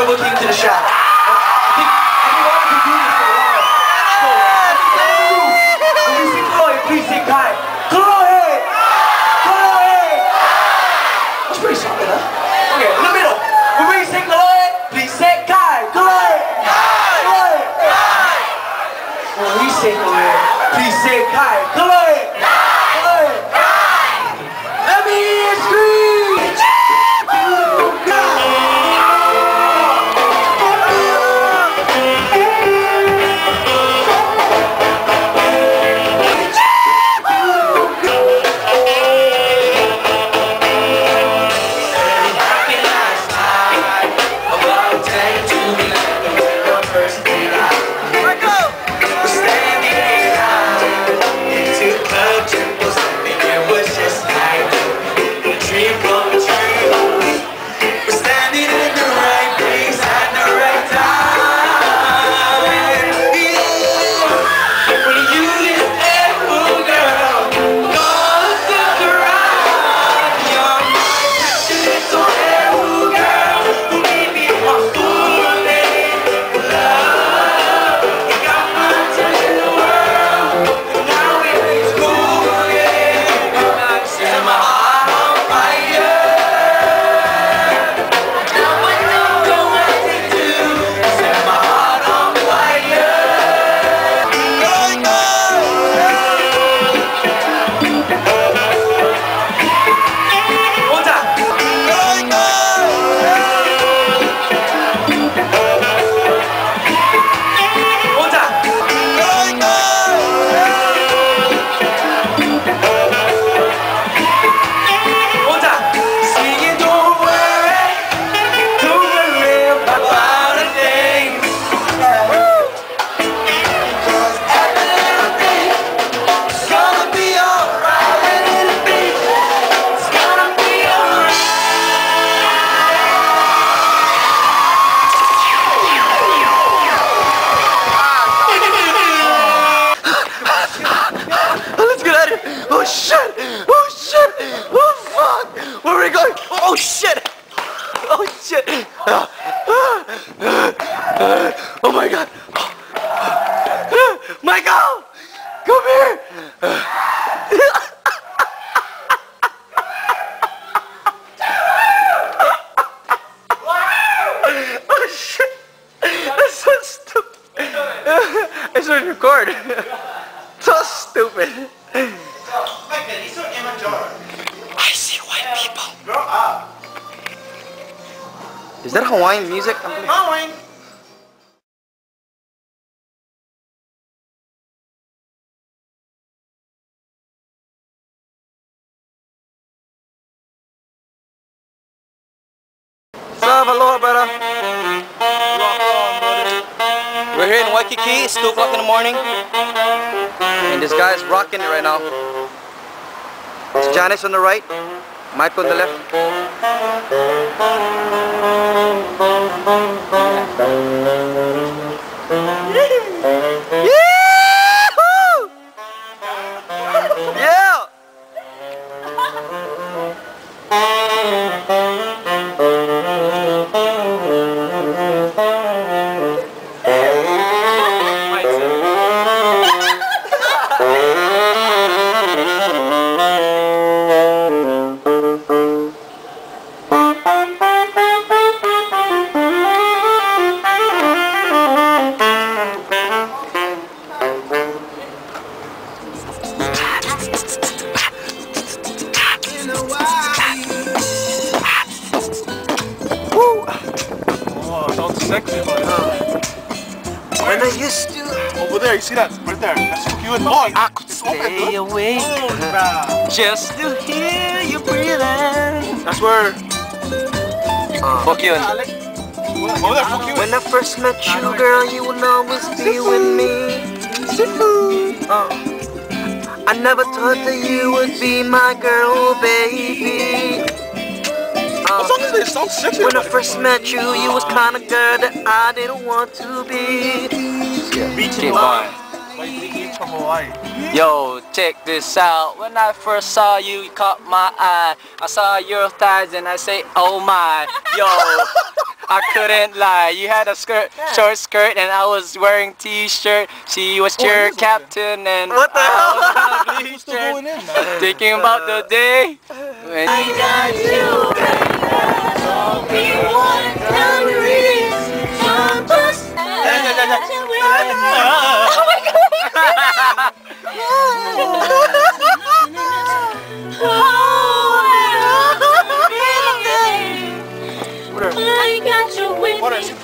Double King to the shot. I think wanted to do this for a while. So, when we sing Chloe, please sing Kai. Chloe! Chloe! That's pretty solid, huh? Okay, in the middle. When we sing Chloe, please say Kai. Chloe! Chloe! When we sing Chloe, please say Kai. Chloe! Chloe! Let me hear you scream! Oh shit! Oh shit! Oh fuck! Where are we going? Oh shit! Oh shit! Oh my god! Michael! Come here! Oh shit! That's so stupid! I should record! So stupid! I see white people. Grow up. Is that Hawaiian music? Hawaiian. What's up, aloha, brother? We're here in Waikiki. It's 2 o'clock in the morning. And this guy's rocking it right now. It's Janice on the right, Mike on the left. Yee-hoo! Yeah! Sexy, when I used to. Over there, you see that? Right there. That's so cute. Oh, I could stay awake just to hear you breathing. That's where. Fuck you. Over there, fuck you. When I first met you, girl, you would always be with me. I never thought that you would be my girl, baby. What song is this? It sounds sexy. When I first met you, you was kind of girl that I didn't want to be. Beach Boy. from Hawaii. Yo, check this out. When I first saw you, you caught my eye. I saw your thighs and I say, oh my. Yo, I couldn't lie. You had a short skirt and I was wearing t-shirt. She was your captain and What the hell? Thinking about the day. When I got you, What are you?